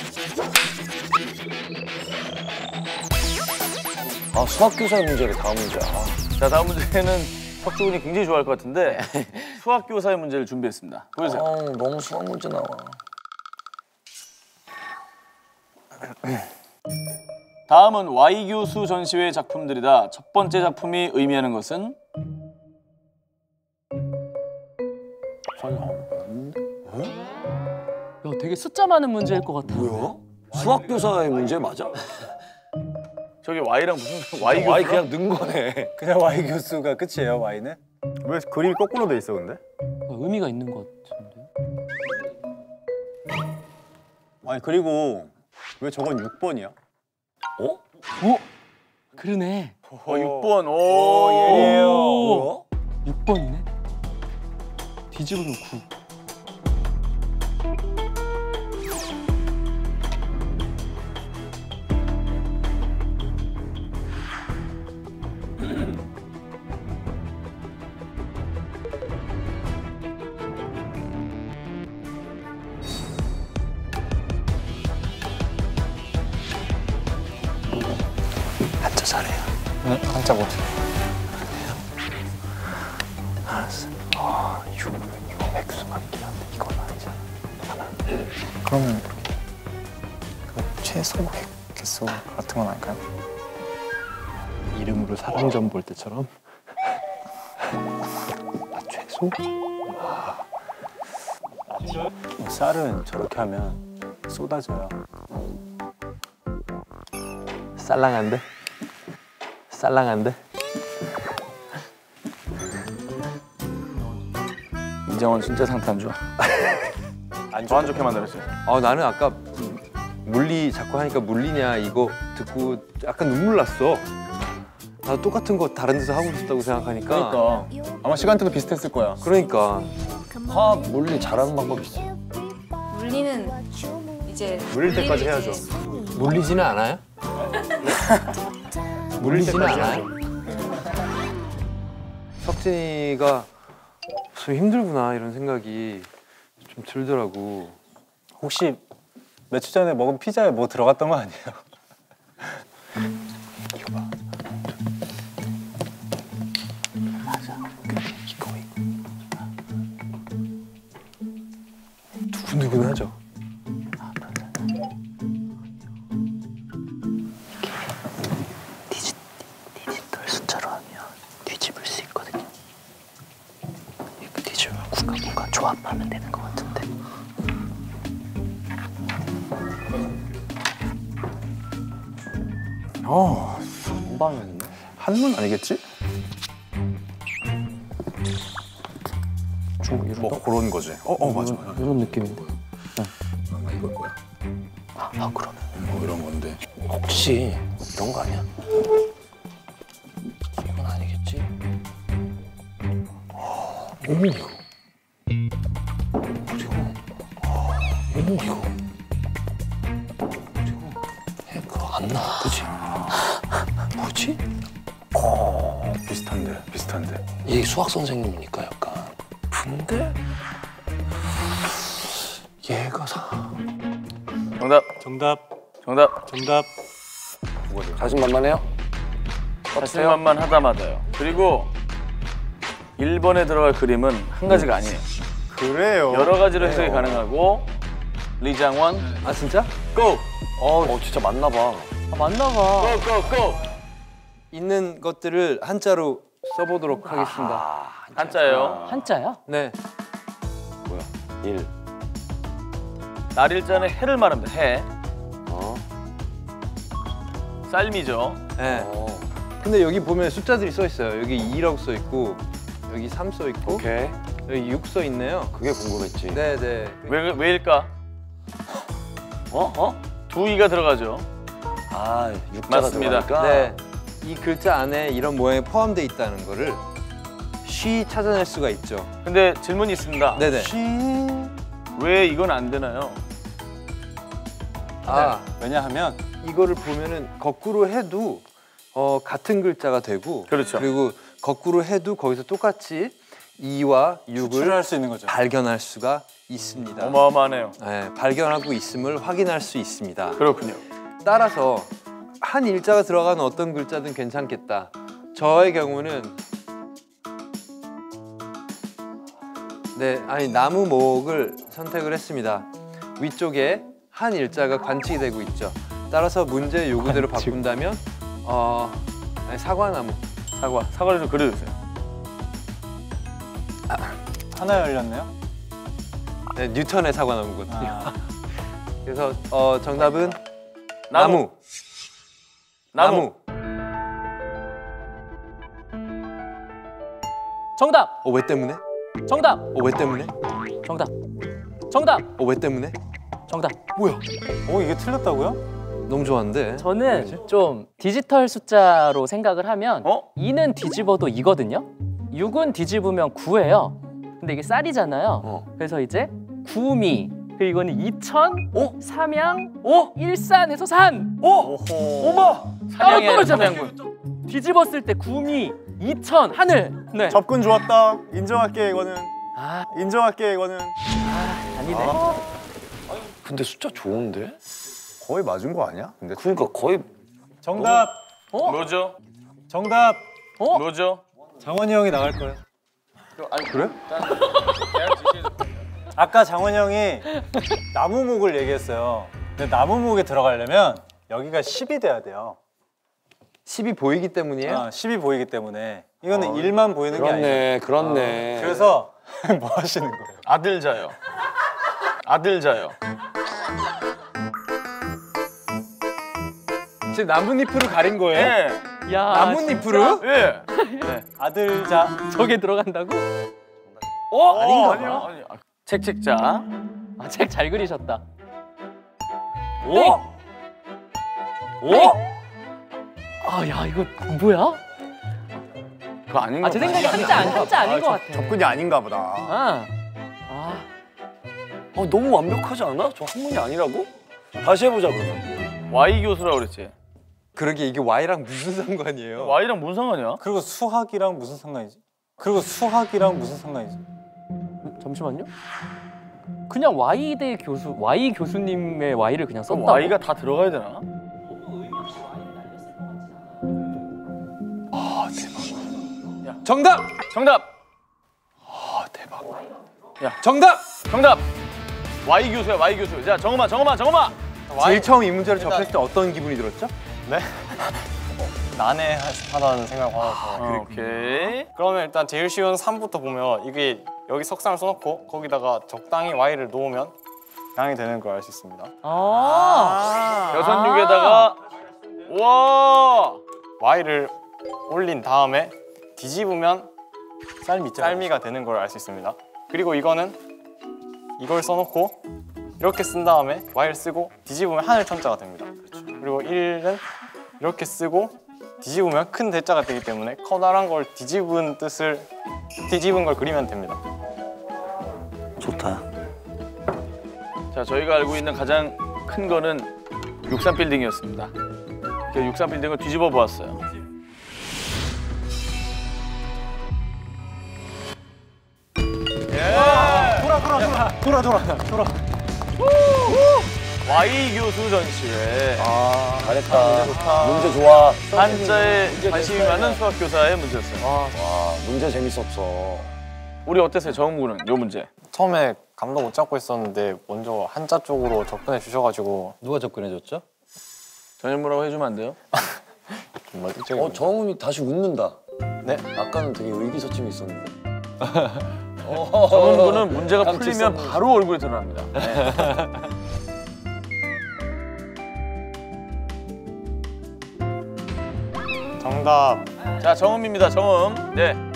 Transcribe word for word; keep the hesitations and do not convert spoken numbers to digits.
아, 수학교사의 문제가 다음 문제야. 자, 다음 문제는 석주군이 굉장히 좋아할 것 같은데 수학교사의 문제를 준비했습니다. 보여주세요. 아, 너무 수학 문제 나와. 다음은 Y 교수 전시회 작품들이다. 첫 번째 작품이 의미하는 것은? 야, 되게 숫자 많은 문제일 것 같아. 뭐야? 수학교사의 문제 맞아? 저기 Y랑 무슨 Y 교수? Y 그냥 넣은 거네. 그냥 Y 교수가 끝이에요, Y는? 왜 그림이 거꾸로 돼 있어, 근데? 의미가 있는 것 같은데. 아니, 그리고 왜 저건 육 번이야? 어? 어? 그러네. 어, 육 번. 오, 오, 예리해요. 뭐야? 육 번이네. 뒤집으면 구. 한자 잘해요. 응, 한자 뭐? 알았어. 아, 유, 유 액수 맞긴 한데 이건 아니잖아. 하나. 그러면 그 최소 획 개수 같은 건 아닐까요? 이름으로 사랑점 볼 때처럼. 아, 최소? 쌀은 저렇게 하면 쏟아져요. 쌀랑한데? 쌀랑한데? 이정원 진짜 상태 안 좋아. 더 안 좋게 만들었어요. 아 나는 아까 물리 자꾸 하니까 물리냐 이거 듣고 약간 눈물 났어. 나 똑같은 거 다른 데서 하고 싶다고 생각하니까. 그러니까 아마 시간대도 비슷했을 거야. 그러니까. 화학, 물리 잘하는 방법이 있어. 물리는 이제 물릴 때까지 물리를 해야죠. 이제 물리지는 않아요? 물리지는 않아요? 석진이가 좀 힘들구나 이런 생각이 좀 들더라고. 혹시 며칠 전에 먹은 피자에 뭐 들어갔던 거 아니에요? 이거 봐. 맞아. 근데 이거 두근두근하죠. 디지, 디지털 숫자로 하면 뒤집을 수 있거든요. 이거 뒤집으면 구가 뭔가 조합하면 되는 것 같은데. 어, 한방이었네. 한문 아니겠지? 좀 이런 뭐 그런 거지. 어, 어 맞아. 맞아. 이런 느낌인데. 아마 이걸 거야. 아, 아 그러면 뭐 이런 건데. 혹시 이런 거 아니야? 이건 아니겠지? 오, 이거. 그리고 오, 이거. 그리고 얘 그거 안 나와. 그치? 뭐지? 어, 비슷한데, 비슷한데. 얘 수학 선생님이니까 약간. 근데 얘가 사. 정답. 정답, 정답. 정답. 자신만만해요? 자신만만하다마다요. 그리고 일 번에 들어갈 그림은 한 가지가 아니에요. 그래요. 여러 가지로 해석이 가능하고 리장원 아 진짜? 고! 어, 진짜 맞나 봐. 아, 맞나 봐. 고! 고! 고! 있는 것들을 한자로 써보도록 하겠습니다. 아, 한자예요. 한자야? 네. 뭐야? 일. 날일자는 해를 말합니다. 해. 어. 쌀미죠. 네. 어. 근데 여기 보면 숫자들이 써 있어요. 여기 이라고 써 있고 여기 삼 써 있고 오케이. 여기 육 써 있네요. 그게 궁금했지. 네네. 왜, 왜일까? 어? 어? 두 이가 들어가죠. 아, 육자가 맞습니다. 들어가니까. 네. 이 글자 안에 이런 모양이 포함되어 있다는 거를 쉬 찾아낼 수가 있죠. 근데 질문이 있습니다. 네네. 왜 이건 안 되나요? 아, 왜냐하면 이거를 보면은 거꾸로 해도 어, 같은 글자가 되고 그렇죠. 그리고 거꾸로 해도 거기서 똑같이 이와 육을 추출할 수 있는 거죠. 발견할 수가 있습니다. 어마어마하네요. 네, 발견하고 있음을 확인할 수 있습니다. 그렇군요. 따라서 한 일자가 들어간 어떤 글자든 괜찮겠다. 저의 경우는 네, 아니 나무목을 선택을 했습니다. 위쪽에 한 일자가 관측이 되고 있죠. 따라서 문제 요구대로 바꾼다면 어, 아니, 사과나무. 사과. 사과를 좀 그려주세요. 하나 열렸네요. 네, 뉴턴의 사과나무거든요. 아, 그래서 어, 정답은 나무. 나무. 나무. 정답. 어, 왜 때문에? 정답. 어, 왜 때문에? 정답. 정답. 어, 왜 때문에? 정답. 뭐야? 오 이게 틀렸다고요? 너무 좋아하는데. 저는 좀 디지털 숫자로 생각을 하면 어? 이는 뒤집어도 이거든요. 육은 뒤집으면 구예요. 근데 이게 쌀이잖아요. 어. 그래서 이제 구미 그리고 이거는 이천, 오? 삼양, 오? 일산에서 산. 오! 오마! 따로 사냥의 떨어지잖아요. 사냥꾼. 뒤집었을 때 구미, 이천, 하늘. 네. 접근 좋았다. 인정할게 이거는. 아, 인정할게 이거는. 아 아니네. 근데 숫자 좋은데? 거의 맞은 거 아니야? 근데 그러니까 거의 정답. 뭐죠? 정답. 어? 뭐죠? 장원이 형이 나갈 거예요. 아니 그래? 아까 장원이 형이 나무목을 얘기했어요. 근데 나무목에 들어가려면 여기가 십이 돼야 돼요. 십이 보이기 때문이에요? 아, 십이 보이기 때문에 이거는 일만 보이는 게 아니에요. 그렇네, 그렇네. 그래서 뭐 하시는 거예요? 아들자요. 아들자요. 지금 나뭇잎으로 가린 거예요? 예. 야, 나뭇잎으로? 예. 아들자. 저게 들어간다고? 어? 아닌가 아니요. 봐. 아니, 아, 책책자. 아, 책 잘 그리셨다. 오! 오! 아, 야, 이거 뭐야? 그거 아닌가 아, 제 생각에 한자 안, 한자 아닌 것 같아. 접근이 아닌가 보다. 아, 아, 어, 너무 완벽하지 않아? 저 한문이 아니라고? 다시 해보자 그러면. Y 교수라고 그랬지. 그러게 이게 Y랑 무슨 상관이에요? Y랑 무슨 상관이야? 그리고 수학이랑 무슨 상관이지? 그리고 수학이랑 무슨 상관이지? 잠시만요. 그냥 Y대 교수, Y 교수님의 Y를 그냥 그럼 썼다고? Y가 다 들어가야 되나? 정답! 정답! 정답! 정답! Y 교수야, Y 교수. 자, 정엄아, 정엄아, 정엄아! 제일 처음 이 문제를 접했을 때 어떤 기분이 들었죠? 난해하다는 생각을 받아서 어, 오케이. 그러면 일단 제일 쉬운 삼부터 보면 이게 여기 석상을 써놓고 거기다가 적당히 Y를 놓으면 양이 되는 걸 알 수 있습니다. 아, 여섯 육에다가 와! Y를 올린 다음에 뒤집으면 쌀미 있잖아요. 쌀미가 되는 걸 알 수 있습니다. 그리고 이거는 이걸 써놓고 이렇게 쓴 다음에 Y를 쓰고 뒤집으면 하늘 천자가 됩니다. 그리고 일은 이렇게 쓰고 뒤집으면 큰 대자가 되기 때문에 커다란 걸 뒤집은 뜻을 뒤집은 걸 그리면 됩니다. 좋다. 자, 저희가 알고 있는 가장 큰 거는 육삼 빌딩이었습니다. 그 육삼 빌딩을 뒤집어 보았어요. 돌아 돌아 돌아 돌아 돌아 돌아. Y 교수 전시회. 아, 잘했다. 문제 좋다. 문제 좋아. 한자에 관심이 많은 수학 교사의 문제였어요. 와, 문제 재밌었어. 우리 어땠어요, 정은구는 요 문제? 처음에 감도 못 잡고 있었는데 먼저 한자 쪽으로 접근해 주셔가지고 누가 접근해줬죠? 전현무라고 해주면 안 돼요? 정말 일적인 어, 정훈이 다시 웃는다. 네? 아까는 되게 의기소침해 있었는데. 정은구는 문제가 깜찍 풀리면 썼네. 바로 얼굴에 드러납니다. 네. 정답 자, 정음입니다, 정음. 네.